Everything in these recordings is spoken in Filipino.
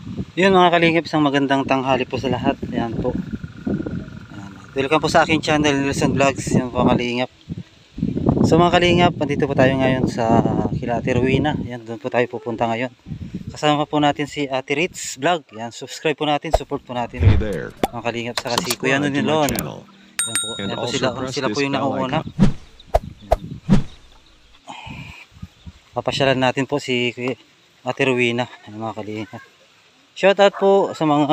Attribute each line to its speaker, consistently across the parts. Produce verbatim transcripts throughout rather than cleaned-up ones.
Speaker 1: Yun mga kalingap, isang magandang tanghali po sa lahat. Ayan po. Ayan. Welcome po sa aking channel, Nilson Vlogs. Yan po mga kalingap. So mga kalingap, nandito po tayo ngayon sa kila Ate Rowena. Ayan, doon po tayo pupunta ngayon. Kasama po natin si Ate Ritz Vlog. Ayan, subscribe po natin, support po natin.
Speaker 2: Hey there.
Speaker 1: Mga kalingap, saka si Kuya Nunilon. Ayan po, ayan po sila, sila po yung nakuuna. Papasyalan natin po si Ate Rowena. Ayan mga kalingap. Shout out po sa mga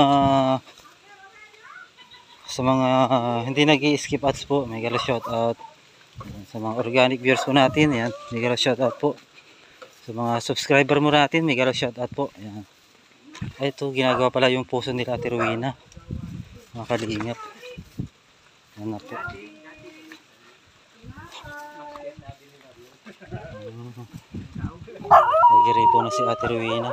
Speaker 1: sa mga hindi nag-i-skip ads po. May gala shout out sa mga organic viewers po natin. Ayan, may gala shout out po sa mga subscriber mo natin. May gala shout out po. Ayan. Ay, ito ginagawa pala yung puso nila Ate Rowena. Mga kalingap. Ayan na po. Nagiri po na si Ate Rowena.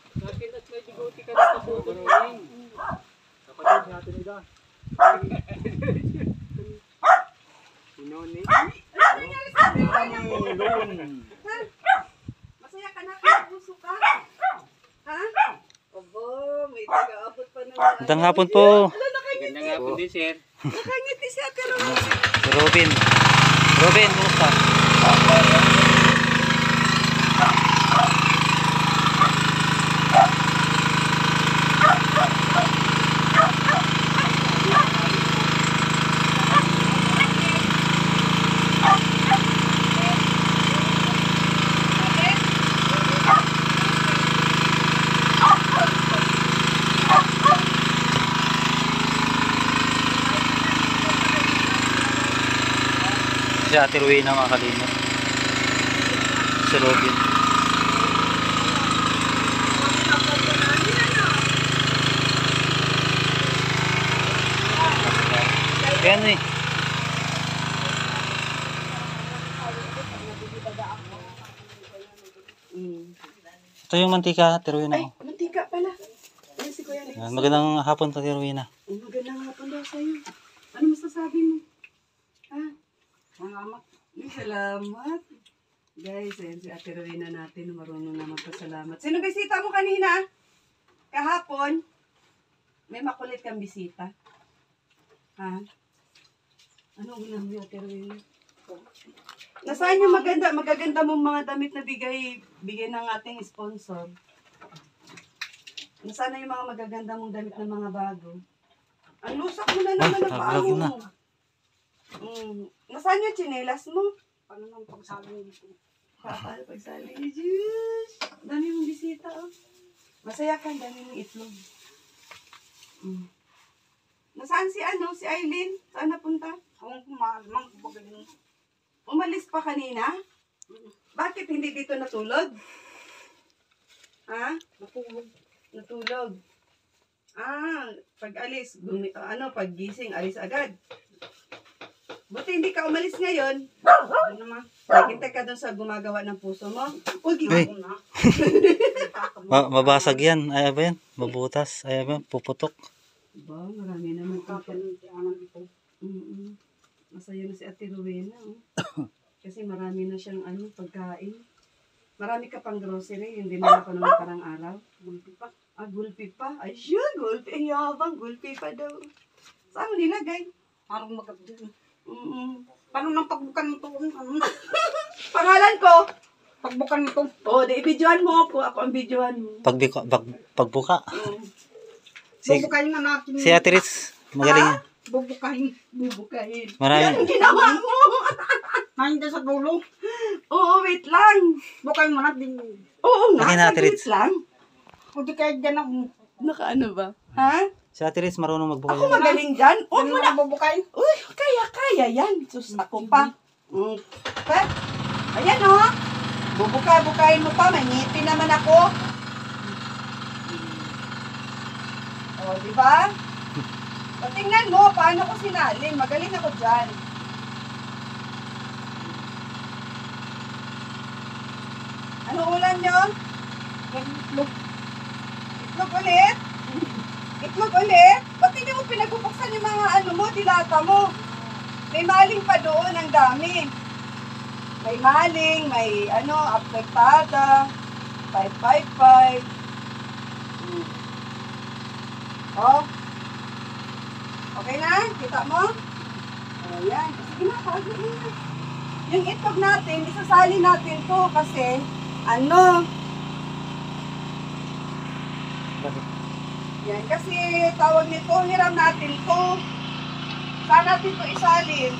Speaker 3: Masaya ka na, puso ka? Ha? Obo, may taga-abot pa naman.
Speaker 1: Magandang hapon po.
Speaker 4: Magandang hapon din, sir.
Speaker 3: Nakangiti si Ate Robin.
Speaker 1: Si Robin. Robin, kumusta? Si Ate Rowena mga kalingap. Si Robin. Yan eh. Ito yung mantika, Ate Rowena.
Speaker 3: Ay, mantika pala. Ay, si Kuya Alex.
Speaker 1: Yan, magandang hapon Ate Rowena.
Speaker 3: Magandang hapon daw sa'yo. Ano masasabi mo? Ha? Salamat. Salamat. Guys, ayan si Ate Rowena natin. Marunong naman pasalamat. Sino bisita mo kanina? Kahapon? May makulit kang bisita. Ha? Ano ulam niyo, Ate Rowena? Nasaan yung maganda, magaganda mong mga damit na bigay, bigay ng ating sponsor? Nasaan na yung mga magaganda mong damit ng mga bago? Ang lusak mo na naman ang
Speaker 1: Ah,
Speaker 3: paa
Speaker 1: vlog na.
Speaker 3: mo. Mm. Nasaan yung tsinelas mo? Paano nang pagsaling dito? Paano pagsaling? Diyos! Dami mong bisita, oh. Masaya ka, dami mong itlog. Mm. Nasaan si ano, si Aileen? Saan napunta? Ang kumamang pagaling. Umalis pa kanina? Bakit hindi dito natulog? Ha? Natulog. Natulog. Ah, pag alis, gumi, ano, pag gising, alis agad. Buti hindi ka umalis ngayon. Ano naman? Nakita ka doon sa gumagawa ng puso mo. Huwag
Speaker 1: Hey.
Speaker 3: mo na.
Speaker 1: Ma mabasag yan. Ay ba yan? Mabutas. Ay ba? Puputok.
Speaker 3: Ba, marami naman ito. Mm-mm. Masaya na si Ate Rowena. Oh. Kasi marami na siyang ano, pagkain. Marami ka pang grocery. Hindi na ako naman parang araw. Gulpi pa. Ah, gulpi pa? Ay, siya, gulpi. Ang yabang, gulpi pa daw. Saan mo nilagay?
Speaker 5: Parang magabdil.
Speaker 3: Mm-mm.
Speaker 5: Paano nang pagbukan nito? Ano?
Speaker 3: Pangalan ko?
Speaker 5: Pagbukan nito.
Speaker 3: O, oh, di i-videoan mo ako. Ako ang videoan mo.
Speaker 1: Pagbiko, bag, pagbuka.
Speaker 3: Mm.
Speaker 1: Si,
Speaker 5: Bubukahin na natin.
Speaker 1: si Ate Ritz. Magaling yan.
Speaker 5: Bubukahin.
Speaker 3: Bubukahin.
Speaker 1: Marami.
Speaker 3: Yan ang ginawa mo.
Speaker 5: Nandiyan sa dulo.
Speaker 3: Oo, wait lang.
Speaker 5: Bukahin mo natin.
Speaker 3: Oo nga,
Speaker 1: Lagyan na, Ate
Speaker 3: saglit
Speaker 1: Ritz.
Speaker 3: lang.
Speaker 5: O di kaya dyan ako.
Speaker 3: Nakaano ba? Ha?
Speaker 1: Si Ate Ritz marunong magbuka
Speaker 3: Ako
Speaker 1: yan.
Speaker 3: magaling dyan? Huwag
Speaker 5: Dyan
Speaker 3: mo
Speaker 5: mo
Speaker 3: na.
Speaker 5: na bubukahin.
Speaker 3: Uy, kaya, kaya yan. Sus, ako pa. Mm. Pa? Ayan o. Oh. Bubuka-bukain mo pa. May ngipin naman ako. O, oh, di ba? Patingnan mo, paano ko sinalin. Magaling ako dyan. Ano ulam nyo?
Speaker 5: Itlog.
Speaker 3: Itlog ulit? Itlog ulit? Ba't hindi mo pinagbubuksan yung mga ano mo, dilata mo? May maling pa doon, ang dami. May maling, may ano, aftertada, five five five. Hmm. Oh. Okay na? Kita mo? Oh, yan. Sige na, bago na. Yung itlog natin, isasali natin to kasi, ano,
Speaker 1: Bakit?
Speaker 3: yan, kasi tawag nito, hiram natin to. Saan natin to isalin?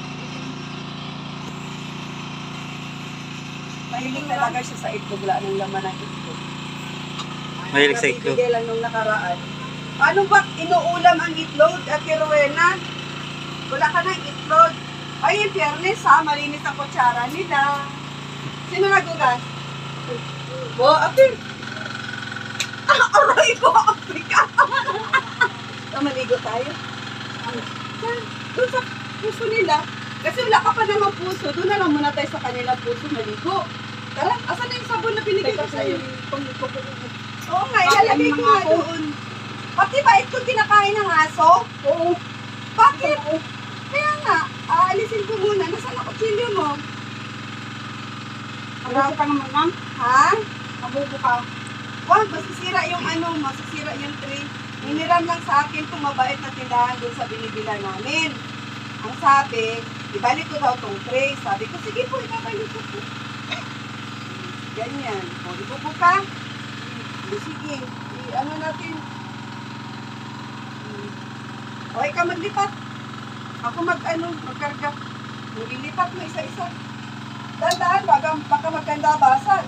Speaker 3: Mahilig talaga siya sa itlog, wala ng laman ng itlog.
Speaker 1: Mahilig sa itlog.
Speaker 3: Nabibigay lang nung nakaraan. Paano ba inuulam ang itlog, Ate Rowena? Wala ka ng itlog. Ay, in fairness ha, malinis ang kutsara nila. Sino nagugas? Bo, ate. Ah, aray ko, Afrika. So, maligo tayo. Saan? Doon sa puso nila. Kasi wala ka pa naman puso. Doon na lang muna tayo sa kanilang puso maligo. Tara, asan na yung sabon na binigay ko sa'yo? Oo nga, ilalagay ko nga doon. Pati ba ito kinakain ng aso? Oo. Bakit? Kaya nga, aalisin ko muna. Nasaan ang kutsilyo mo?
Speaker 5: Mabubo ka naman, ma'am.
Speaker 3: Ha?
Speaker 5: Mabubo ka.
Speaker 3: Wag, masisira yung ano, masisira yung tray. Hiniram lang sa akin kung mabait na tindahan doon sa binibilan namin. Ang sabi, ibalik ko daw tong tray. Sabi ko, sige po, ibabalik ko po. Ganyan. O, ibubo ka? O, sige. I, ano natin? Hmm. O, ikaw maglipat. Ako mag, ano, magkarga. Maglilipat mo isa-isa. Dahan-dahan, baka, baka magkanda basag.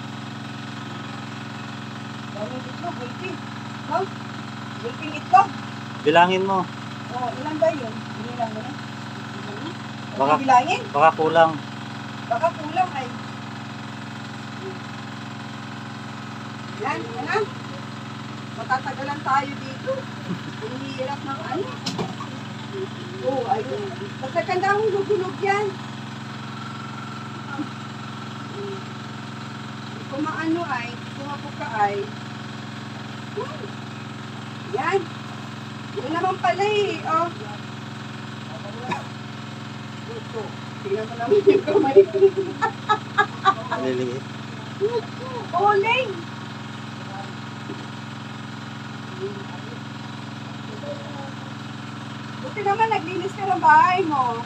Speaker 3: Daming itlog, gulpi. No? Gulping itlog.
Speaker 1: Bilangin mo.
Speaker 3: O, ilan ba yun? Inilang mo na?
Speaker 1: Baka-
Speaker 3: Baka, bilangin?
Speaker 1: Baka kulang.
Speaker 3: Baka kulang ay. Yan, yan na. Matatagalan tayo dito. Ang hirap ng ano. Oo, oh, ayun. Pagkakanda mong gugulog yan. Kung maano ay, kung ako ka ay. Hmm. Yan. Yan naman pala eh. Oh. Ito. Tingnan mo naman yung kamay ko.
Speaker 1: Maliliit.
Speaker 3: Oling! Buti naman naglinis ka ng bahay mo.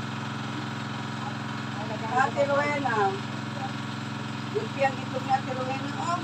Speaker 3: Ate Rowena. Gulpi ang itlog ni Ate Rowena. Oh.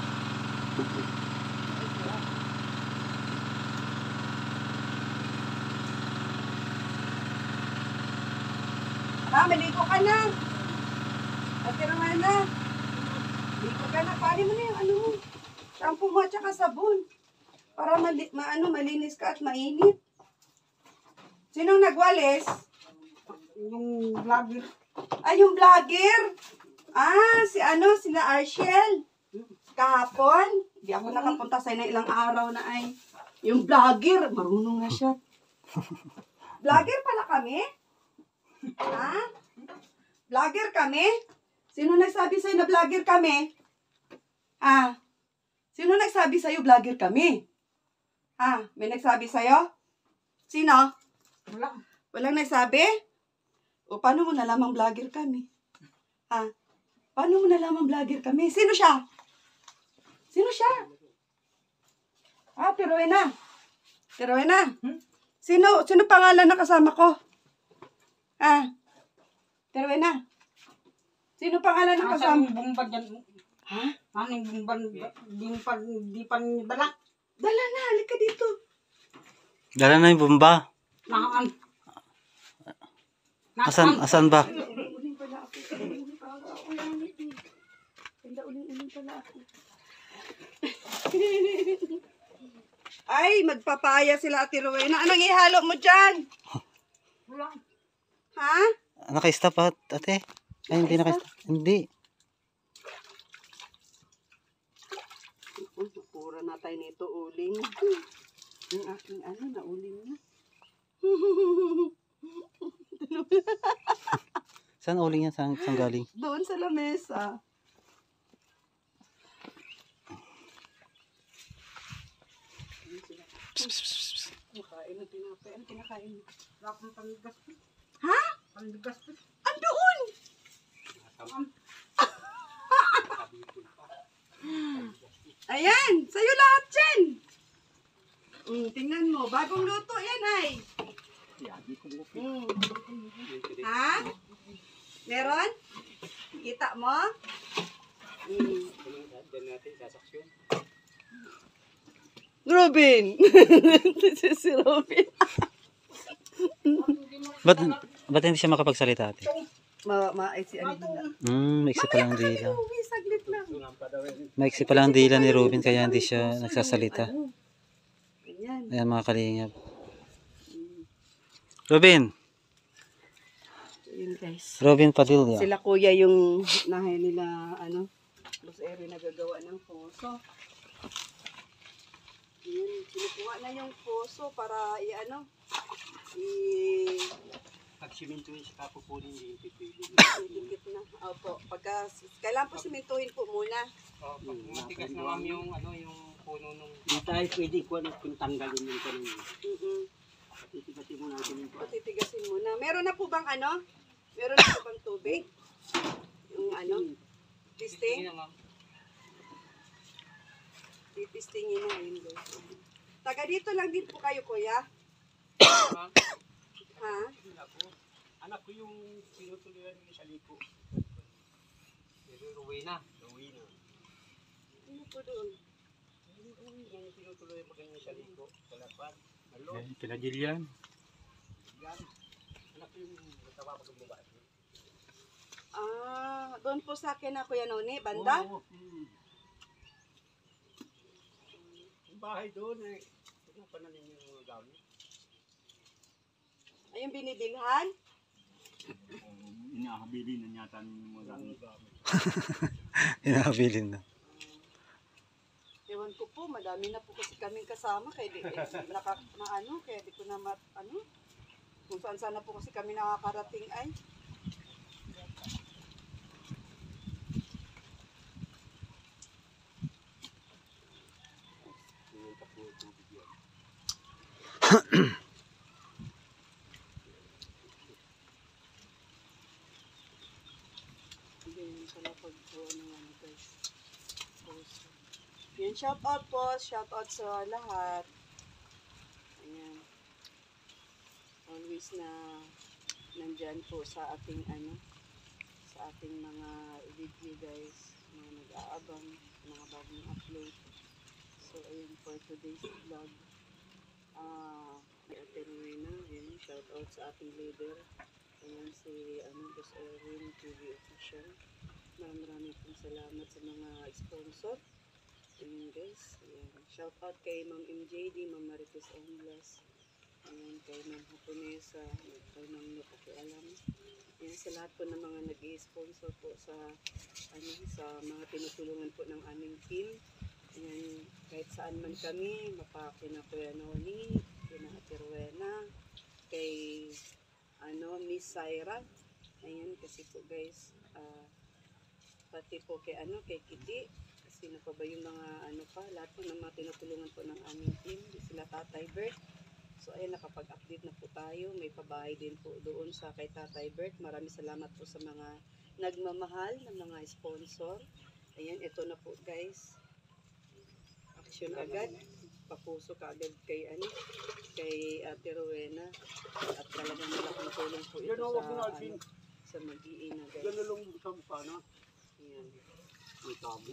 Speaker 3: Ah, maligo ka na. Ate Rowena. Maligo ka na. Pali mo na yung ano mo. Shampoo mo at saka sabon. Para mali, maano, malinis ka at mainit. Sinong nagwalis?
Speaker 5: Yung vlogger.
Speaker 3: Ay, yung vlogger. Ah, si ano, sina Arshel. Kahapon. Di ako nakapunta sa na ilang araw na ay. Yung vlogger, marunong na siya. Vlogger pala kami? Ha? Vlogger kami? Sino nagsabi sa'yo na vlogger kami? Ah, sino nagsabi sa'yo vlogger kami? Ah, may nagsabi sa'yo? Sino?
Speaker 5: Wala.
Speaker 3: Walang nagsabi? O paano mo nalamang vlogger kami? Ha? Paano mo nalamang vlogger kami? Sino siya? Sino siya? Ah, Rowena. Rowena.
Speaker 5: Hmm?
Speaker 3: Sino, sino pangalan na kasama ko? Ah. Rowena. Sino pangalan ng
Speaker 5: Nasaan
Speaker 3: kasama?
Speaker 5: yung bomba dyan?
Speaker 3: Ha?
Speaker 5: Ano yung bomba? Di pa, di pa dala.
Speaker 3: Dala na, halika dito.
Speaker 1: Dala na yung bomba.
Speaker 5: Nakaan.
Speaker 1: Asan, asan ba?
Speaker 3: Uling pala ako. Uling pala ako. Uling pala ako. Uling pala ako. Ay, magpapaya sila Ate Rowena. Anong ihalo mo dyan?
Speaker 5: Wala.
Speaker 3: Ha?
Speaker 1: Naka-stop at ate. Ay, hindi naka-stop. Hindi.
Speaker 3: Pura na tayo nito, uling. Yung aking ano, na uling na.
Speaker 1: Saan uling yan? Saan, saan galing?
Speaker 3: Doon sa lamesa. Kinakain na tinapay. Ano kinakain mo?
Speaker 5: Wala akong panigas.
Speaker 3: Ha?
Speaker 5: Panigas.
Speaker 3: Andoon! Ayan, sa'yo lahat yan. Mm, tingnan mo, bagong luto yan ay. Mm. Ha? Meron? Kita mo? Mm. Robin! Si Robin.
Speaker 1: Ba't, ba't hindi siya makapagsalita ate?
Speaker 3: Ma, ma, ay si Anita.
Speaker 1: Hmm, maiksi pa lang ang dila.
Speaker 3: Uwi, saglit lang.
Speaker 1: Maiksi pa lang ang dila ni Robin kaya hindi siya nagsasalita.
Speaker 3: Ano? Ganyan.
Speaker 1: Ayan mga kalingap. Robin!
Speaker 3: Yun guys.
Speaker 1: Robin Padilla.
Speaker 3: Sila kuya yung nahay nila, ano, Los Eri nagagawa ng poso. Yun, kinukuha na yung poso para i-ano, i...
Speaker 5: Pag simentuhin sa kapupunin, hindi pipili.
Speaker 3: Dikit na. Opo. Pagka, kailangan po simentuhin po muna.
Speaker 5: Oh, pag matigas na ma'am yung, ano, yung puno nung... Hindi tayo pwede ko na kung tanggalin yung kanin.
Speaker 3: Mm-mm.
Speaker 5: Titigasin mo natin yung
Speaker 3: Patitigasin muna. Meron na po bang ano? Meron na po bang tubig? Yung ano? Testing?
Speaker 5: ma'am.
Speaker 3: Titistingin na yun guys. Taga dito lang din po kayo kuya?
Speaker 5: Ma'am,
Speaker 3: Ha?
Speaker 5: ako. Anak ko yung sinutuloyan yung sa liko. Pero Rowena. Rowena.
Speaker 3: Ano po doon?
Speaker 5: Yung sinutuloyan pa ganyan sa liko. Sa lapan. Hello?
Speaker 2: Kila Jillian.
Speaker 5: Yan. Anak ko yung natawa pag bumaba.
Speaker 3: Ah, doon po sa akin na Kuya Noni, banda?
Speaker 5: Oo. Hmm. Yung bahay doon eh. Ano pa na ninyo yung mga gamit?
Speaker 3: Ayun binibilhan?
Speaker 2: Inahabilin na yata ng mga gamit.
Speaker 1: Hinahabilin na.
Speaker 3: Ewan ko po, madami na po kasi kaming kasama. Kaya di, eh, naka, na ano, kaya di ko na mat, ano, kung saan sana po kasi kami nakakarating ay. Ganyan pala pagbuo ng ano guys. Post. Yan, shout out po. Shout out sa lahat. Ayan. Always na nandyan po sa ating ano, sa ating mga video guys. Mga nag-aabang, mga bagong upload. So, ayun for today's vlog. Ah, uh, Ate Rowena, ayan, shout out sa ating leader. Ayan si ano, Boss Erwin T V Official. Maraming maraming pong salamat sa mga sponsor. Ayan guys, ayan. Shout out kay Ma'am M J D, Ma'am Marites Onglas. Ayan, kay Ma'am Haponesa, kay Ma'am Nupakialam. Ayan, sa lahat po ng mga nag-i-sponsor po sa ano, sa mga tinutulungan po ng aming team. Ayan, kahit saan man kami, mapakina Kuya Noni, kina Ate Rowena, kay ano, Miss Syra. Ayan, kasi po guys, uh, pati po kay ano, kay Kitty. Sino pa ba yung mga ano pa, lahat po ng mga tinutulungan po ng aming team, sila Tatay Bert. So ayan, nakapag-update na po tayo, may pabahay din po doon sa kay Tatay Bert. Maraming salamat po sa mga nagmamahal ng mga sponsor. Ayan, ito na po guys, action agad, papuso ka agad kay ano, kay Ate Rowena. At talagang malaking tulong po ito sa ano, sa mag-iina guys.
Speaker 5: Ganun lang sa mukha na.
Speaker 3: Ayan.
Speaker 5: May tabo.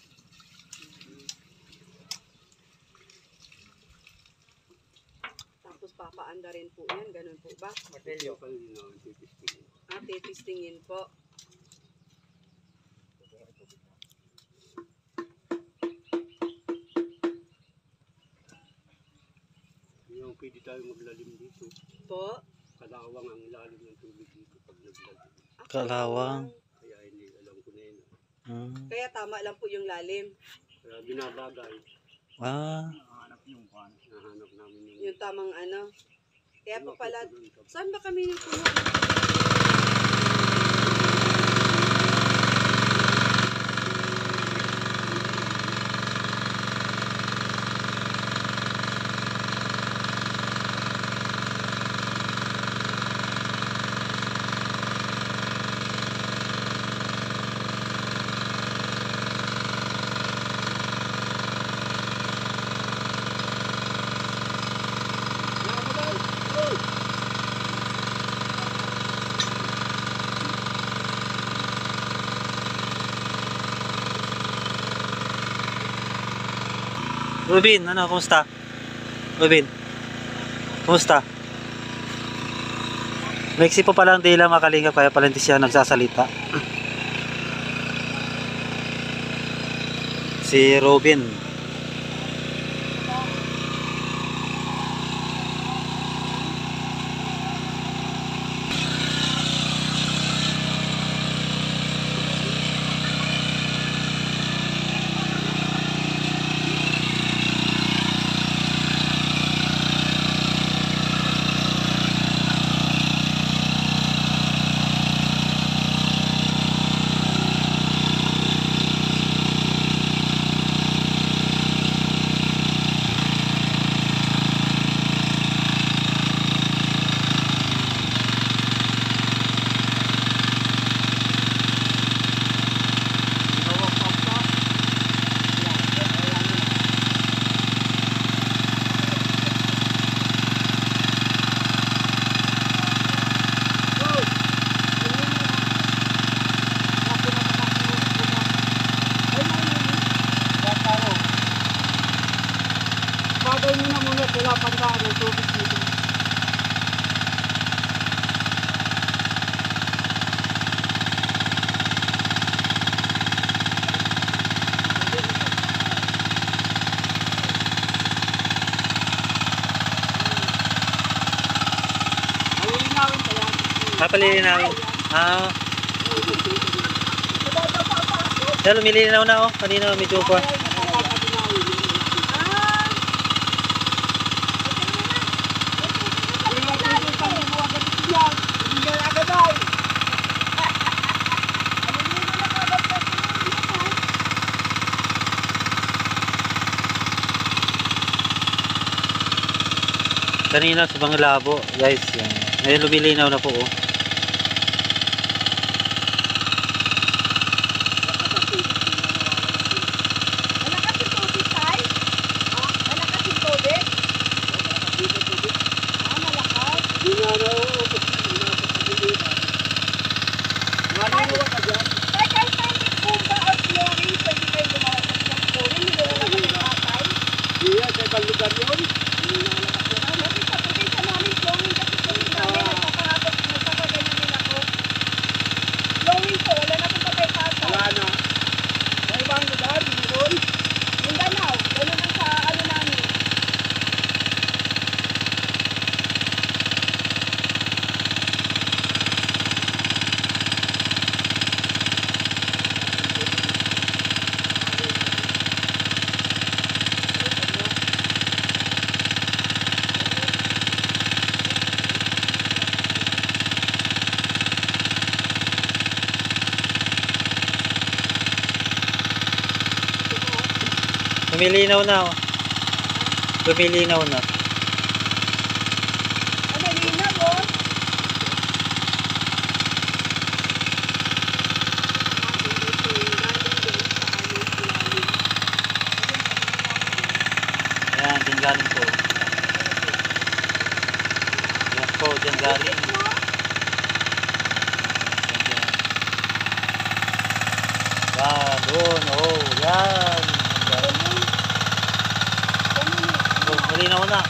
Speaker 3: Tapos papaanda rin po yan, ganun po ba?
Speaker 5: Martelyo. Titistingin.
Speaker 3: Ah, titistingin po.
Speaker 5: Yung pwede tayo maglalim dito.
Speaker 3: Po.
Speaker 5: Kalawang ang lalim ng tubig dito pag naglalim.
Speaker 3: Ah,
Speaker 1: Kalawang.
Speaker 5: Kaya hindi alam ko na yun.
Speaker 1: Hmm.
Speaker 3: Kaya tama lang po yung lalim.
Speaker 5: Kaya binabagay.
Speaker 1: Ah,
Speaker 2: Nahanap yung kwan.
Speaker 5: Nahanap namin yung...
Speaker 3: Yung tamang ano. Kaya po pala,
Speaker 5: Yung
Speaker 3: saan ba kami yung kumuha?
Speaker 1: Rubin, ano, kumusta? Rubin, kumusta? Mexi po pala ang dila mga kalingap, kaya pala hindi siya nagsasalita. Si Robin.
Speaker 5: Bagay mo na muna sila pandaan ng tubig dito. Alilinawin pa yan.
Speaker 1: Papalilinawin. Ah. Yan, lumilinaw na oh. Kanina medyo pa. Kanina sa mga labo, guys, yan. Ngayon lumilinaw na po oh.
Speaker 3: Malakas yung tubig, Tay? Malakas yung tubig? Ah, malakas.
Speaker 5: Hindi nga raw, nasa pagbibigan. Malinawa ka dyan.
Speaker 3: Tay, kahit tayo may kumba or flooring, pwede kayo gumawa ng flooring. Hindi wala naman yung mga tay.
Speaker 5: Iya, sa ibang lugar yun.
Speaker 3: Kasi sa probinsya namin, flooring kasi flooring namin. Nagpapahapot, nagpapaganyan din ako. Flooring po, wala na pong patay-patay.
Speaker 5: Wala na. Sa ibang lugar, yun.
Speaker 3: Mindanao, gano'n ang sa ano namin.
Speaker 1: Lumilinaw na oh. Lumilinaw na.
Speaker 3: Ano, linaw, oh.
Speaker 1: Ayan, dyan galing po. Yan po, dyan galing. Yan, doon, oh, yan. Oh, malinaw na.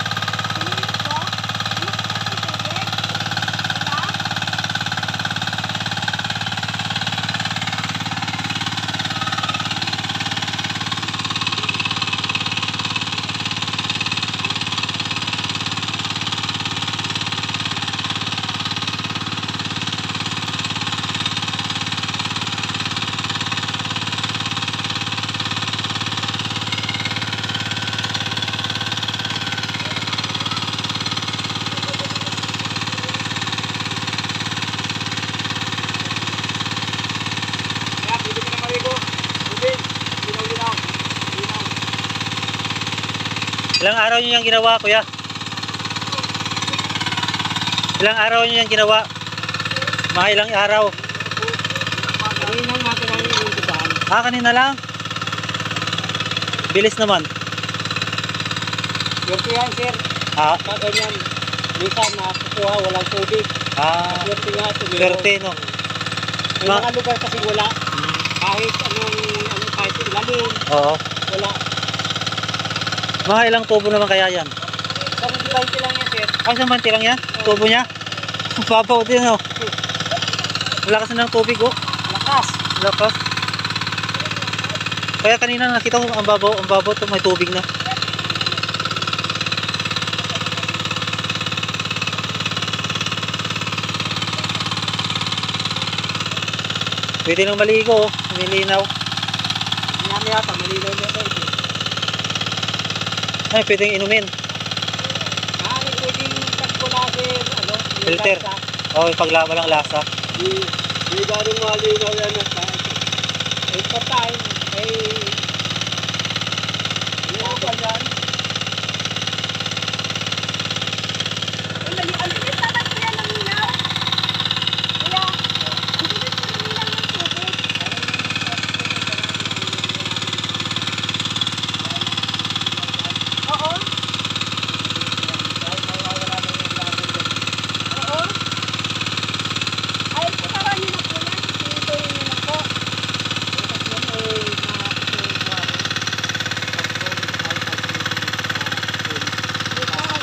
Speaker 5: Kaya, pwede ka na marigo. Rubin, linaw-linaw. Linaw.
Speaker 1: Ilang araw nyo yung ginawa, kuya? Ilang araw nyo yung ginawa? Mga ilang araw?
Speaker 5: Kanina natin ang inuutusan.
Speaker 1: Ah, kanina lang? Bilis naman.
Speaker 5: Swerte yan, sir.
Speaker 1: Ah,
Speaker 5: Kaganyan. minsan nakukuha, walang tubig.
Speaker 1: Ah,
Speaker 5: Swerte nga ito. meron.
Speaker 1: swerte, no?
Speaker 5: May
Speaker 1: Ma-
Speaker 5: mga lugar kasi wala. Kahit anong, ano, kahit ilalim,
Speaker 1: Oo.
Speaker 5: wala.
Speaker 1: Mga ilang tubo naman kaya yan?
Speaker 5: Kung di ba lang yan, sir?
Speaker 1: Ay, isang manti lang yan? Tubo niya? Ang babaw din, no? Malakas na ng tubig, oh.
Speaker 5: Lakas.
Speaker 1: Lakas. Kaya kanina nakita ko ang babaw, ang babaw to may tubig na. Pwede nang maligo, oh. Umilinaw.
Speaker 5: Maya yata, malinaw niya ito.
Speaker 1: Ay, pwedeng inumin.
Speaker 5: Ah, pwedeng pagkula, sir. Ano? yung
Speaker 1: Filter.
Speaker 5: lasa.
Speaker 1: Oh, pag la- walang lasa.
Speaker 5: Di, di ganun malinaw yan at kahit. Eh, pa time, eh, ano ba yan?
Speaker 3: Ang dali, ang bilis naman kuya ng ilaw. Kuya, ang bilis po ng ilaw ng tubig. Oo. Oo. Ay, putaran niyo na po yan. Tuloy niyo na po. Bukas.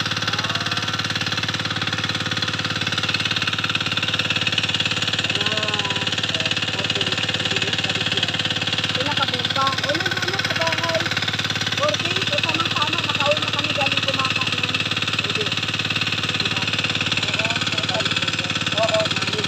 Speaker 3: Pinakabumpa. O, nandun na sa bahay. Ordi, o tamang-tama. Nakauwi na kami galing kumakain. Oo. Oo.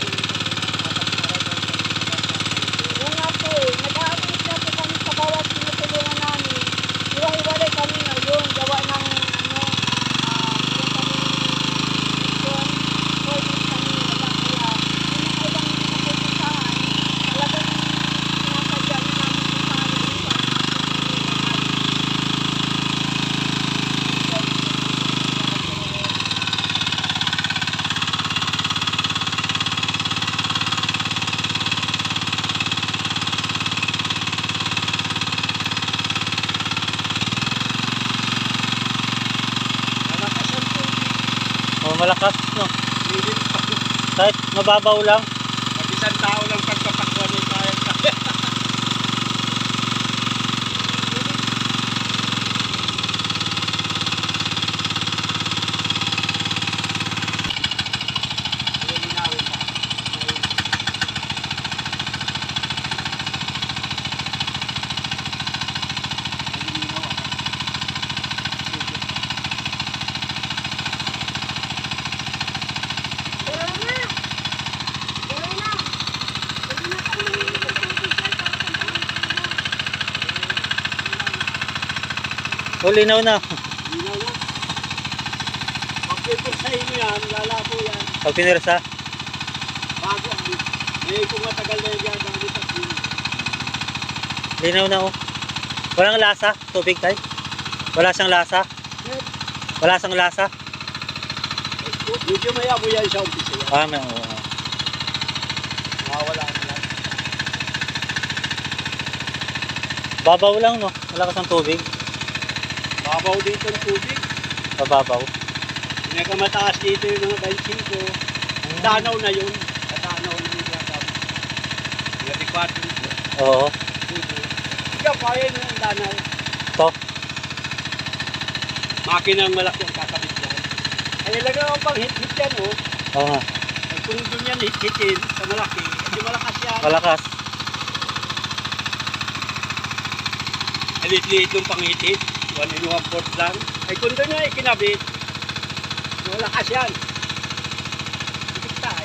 Speaker 3: Oo nga po eh. Nag-a-update na po kami sa bawat tinutulungan namin. Iwa-iwalay kami ngayon. Gawa ng ano, ah, yung kami mission. Service kami nila. Kaya, yung mga ibang napupuntahan, talagang sinasadya na namin puntahan yung iba.
Speaker 1: Oh, malakas, no? Kahit mababaw lang.
Speaker 5: Pag isang tao lang pagpapakwan ay kaya kaya.
Speaker 3: Pero na! Pero na! Pwede na kami mamili ng tubig dyan para puntahan ko na.
Speaker 1: Oh, linaw na.
Speaker 5: Linaw na. Pag-paper sa inyo yan, lalabo yan.
Speaker 1: Pag pinirsa.
Speaker 5: Bago ang may kung matagal na yan, dami tatlo.
Speaker 1: Linaw na, oh. Walang lasa, tubig tayo. Wala siyang lasa. Wala siyang lasa.
Speaker 5: Medyo mayabo yan siya umpisa yan.
Speaker 1: Ah, may, oh, oh.
Speaker 5: Mawawala na lang.
Speaker 1: Babaw lang, no? Malakas ang tubig.
Speaker 5: Babaw dito ang tubig.
Speaker 1: Bababaw.
Speaker 5: Pinakamataas dito yung mga twenty-five. Danaw na yun. Danaw na yung gatap. thirty-four.
Speaker 1: Oo.
Speaker 5: Ikaw, kaya nyo yung danaw.
Speaker 1: Ito.
Speaker 5: Makinang malaki ang kakabit yan. Ay, ilaga ang pang hit-hit yan, oh.
Speaker 1: Oo nga.
Speaker 5: Ay, kung doon yan hit-hitin sa malaki, hindi malakas yan.
Speaker 1: Malakas.
Speaker 5: Ay, lit-lit yung pang hit-hit. One and one fourth lang. Ay, kung doon yan ikinabit, malakas yan. Hit tayo.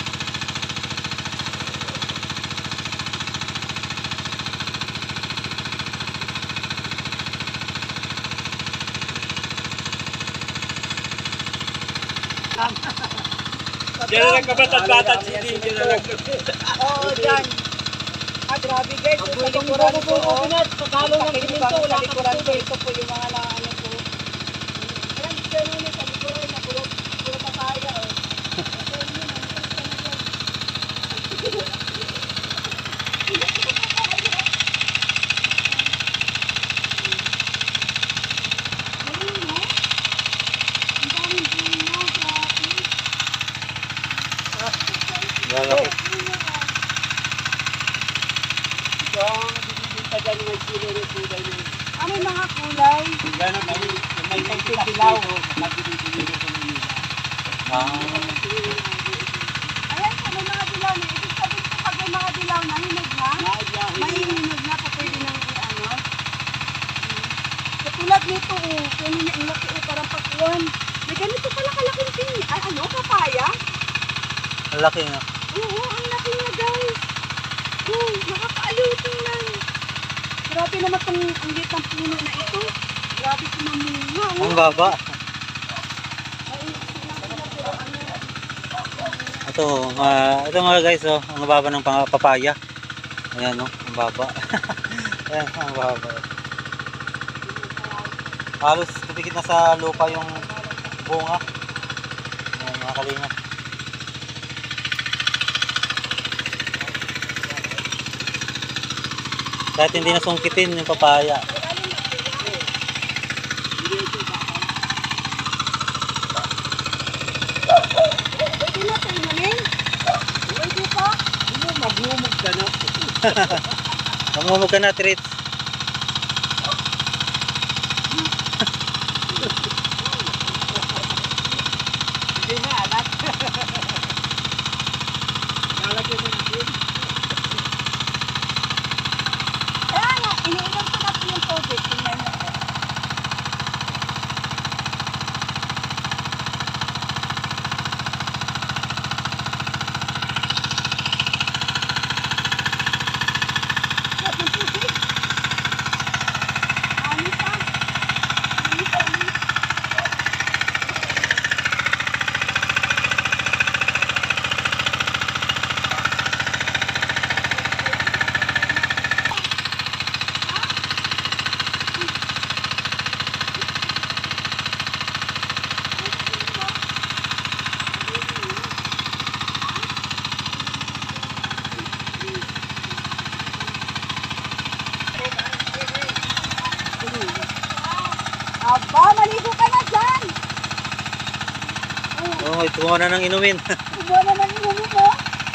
Speaker 5: Diyan na lang kabatad-batad si D. Diyan na lang.
Speaker 3: Oo, dyan. Ah, grabe guys. Sa likuran ko, oh.
Speaker 5: Pagkalo ng
Speaker 3: Pakinig sa likuran ko. Ito po yung mga na, ano po. Ayan, dito yun yun, sa likuran na puro, puro papaya, oh. Ito yun, yun, ang ganda na dyan. Ayun, no? Ang daming bunga.
Speaker 1: Malalaki.
Speaker 5: Ito ang binibinta dyan may kilo ng kulay na yun.
Speaker 3: Ah, may mga kulay.
Speaker 5: Yan ang may, may kaunting dilaw. Nakabili-bili ko sa Manila.
Speaker 1: Ah,
Speaker 3: Ayan po, may mga dilaw na. Ibig sabihin po pag may mga dilaw na, hinog na.
Speaker 5: Nadya,
Speaker 3: May hinog na po pwede nang i-ano. Katulad nito, oh. Kaya niya ang laki, oh, parang pagkuhan. May ganito pala kalaking pini. Ay, ano, papaya?
Speaker 1: malaki nga.
Speaker 3: Oo, ang laki niya, guys. Oh, nakakaaliw tingnan. Grabe naman itong ang liit ng puno na ito. Grabe ito mamunga. Oh.
Speaker 1: Ang baba.
Speaker 3: Ay, sinabi na pero ano.
Speaker 1: Ito, uh, ito mga guys, oh, ang baba ng pang- papaya. Ayan, oh, ang baba. Ayan, ang baba. Halos tipikit na sa lupa yung bunga. Ayan, mga kalinga. Kahit hindi nasungkitin yung papaya.
Speaker 3: Pwede na ito inumin? Pwede pa?
Speaker 5: Ano, maghumog ka na.
Speaker 1: Mamumog ka na, Trits.
Speaker 5: Hindi na, anak. Lalagyan mo natin.
Speaker 3: Kaya nga, iniinom ko na po yung tubig. Tingnan mo. Ano pa? Ano pa? Aba, maligo ka na dyan!
Speaker 1: Oh, ito mo na nang inumin.
Speaker 3: Ibo na nang inumin mo.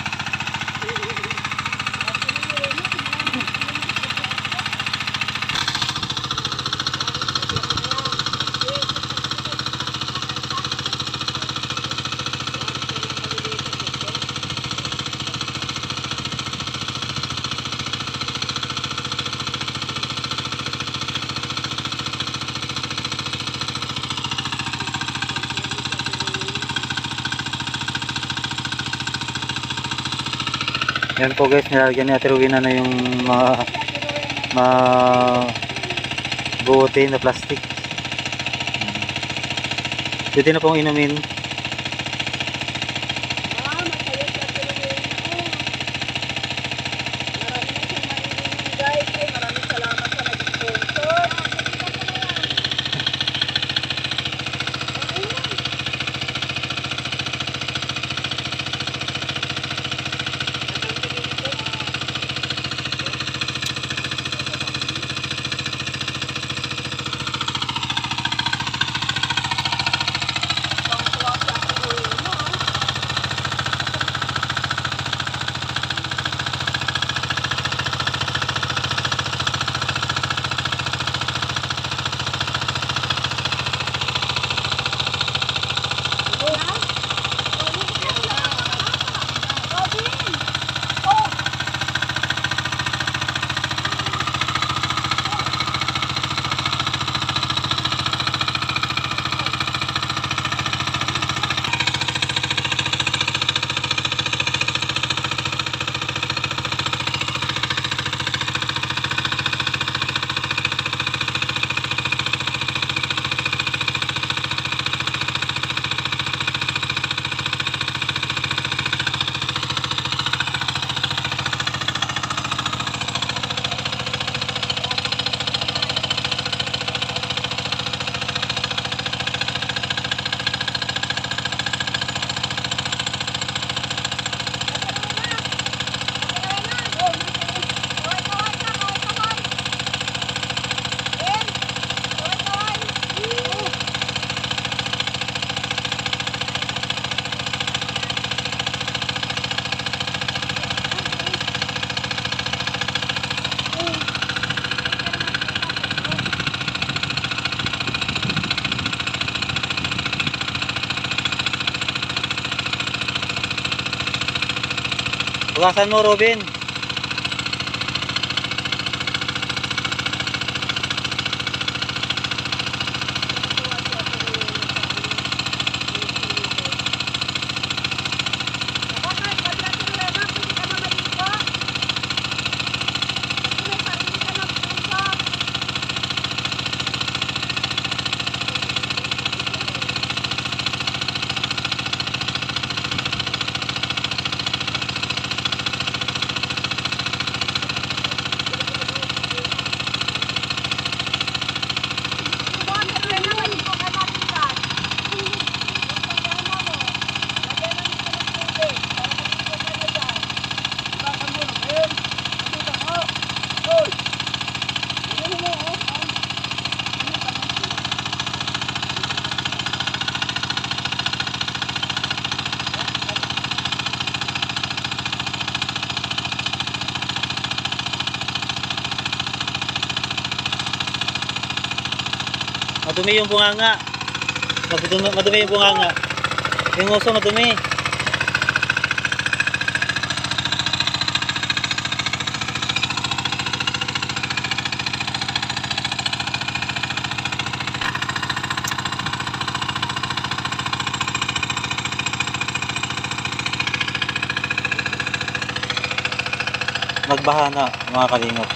Speaker 1: Yan po guys, nilagyan ni Ate Rowena na yung mga mga bote na plastic. Pwede na pong inumin.
Speaker 3: Ah, masaya siya pero ngayon na. Marami na siyang mainumin guys. Ay, maraming salamat sa nag-sponsor.
Speaker 1: Hugasan mo, Robin. Madumi yung bunganga. Madumi, madumi yung bunganga. Yung uso madumi. Nagbaha na mga kalingap.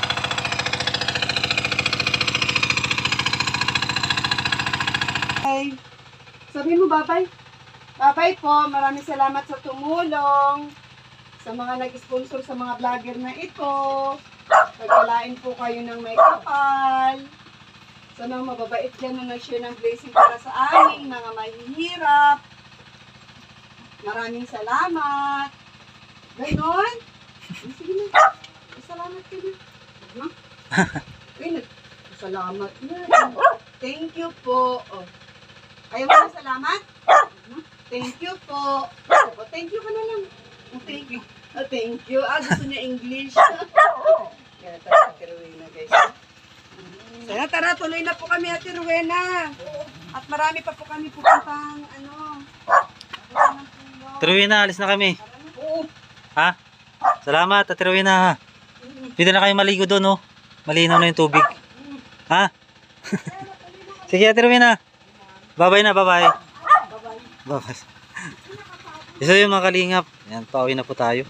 Speaker 3: Bye. Sabi mo bye-bye. Bye-bye po. Maraming salamat sa tumulong. Sa mga nag-sponsor sa mga vlogger na ito. Pagkalain po kayo ng may kapal. Sa mga mababait dyan na nag-share ng blessing para sa aming mga mahihirap. Maraming salamat. Ganon. Sige na. Salamat ka na. No? Ay, nag- salamat na. Thank you po. Oh. Ayaw mo na salamat? Thank you po. Oh, thank you ka na lang. Oh, thank you. Oh, thank you. Ah, gusto niya English. Kaya tayo Ate Rowena, guys. Sana tara, tuloy na po kami, Ate Rowena. At marami pa po kami pupuntang, ano.
Speaker 1: Ate Rowena, alis na kami.
Speaker 3: Oo.
Speaker 1: Ha? Salamat, Ate Rowena. Pwede na kayo maligo doon, oh. Malinaw na yung tubig. Ha? Sige, Ate Rowena. Bye-bye na, bye-bye. Bye-bye. Isa yung mga kalingap. Yan, pauwi na po tayo.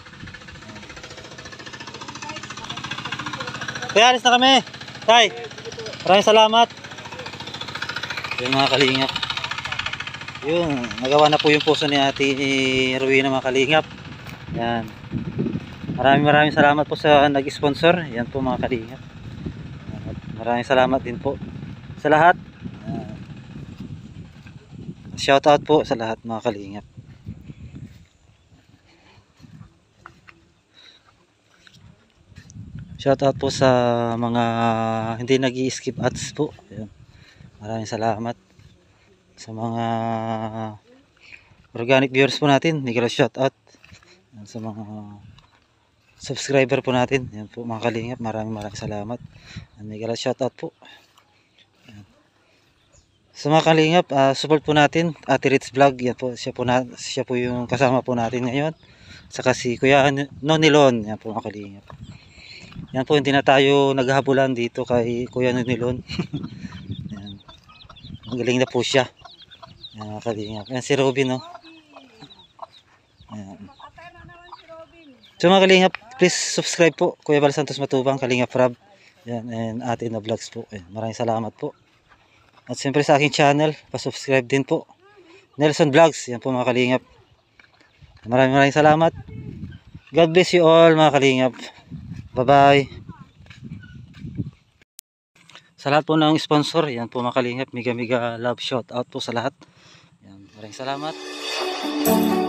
Speaker 1: Kaya alis na kami. Tay, maraming salamat. Yung mga kalingap. Yun, nagawa na po yung puso ni Ate Rowena, mga kalingap. Yan. Maraming maraming salamat po sa nag-sponsor. Yan po mga kalingap. Maraming salamat din po sa lahat. Shout out po sa lahat mga kalingap. Shout out po sa mga hindi nag-i-skip ads po. Ayan. Maraming salamat sa mga organic viewers po natin. Miguel shout out. Ayan, sa mga subscriber po natin. Ayan po mga kalingap. Maraming maraming salamat. Miguel shout out po. Ayan. Sa mga kalingap, uh, support po natin Ate Ritz Vlog. Yan po, siya po, na, siya po yung kasama po natin ngayon. Saka si Kuya Nonilon. Yan po mga kalingap. Yan po, hindi na tayo naghahabulan dito kay Kuya Nonilon. Yan. Magaling na po siya. Yan mga kalingap. Yan si Robin, no? Yan. So mga kalingap, please subscribe po Kuya Val Santos Matubang, Kalingap Rab. Yan, and Ate na Vlogs po. Yan, maraming salamat po. At siyempre sa aking channel, pa-subscribe din po. Nelson Vlogs, yan po mga kalingap. Maraming maraming salamat. God bless you all mga kalingap. Bye-bye. Sa lahat po ng sponsor, yan po mga kalingap. Mega mega love shout out po sa lahat. Yan, maraming salamat.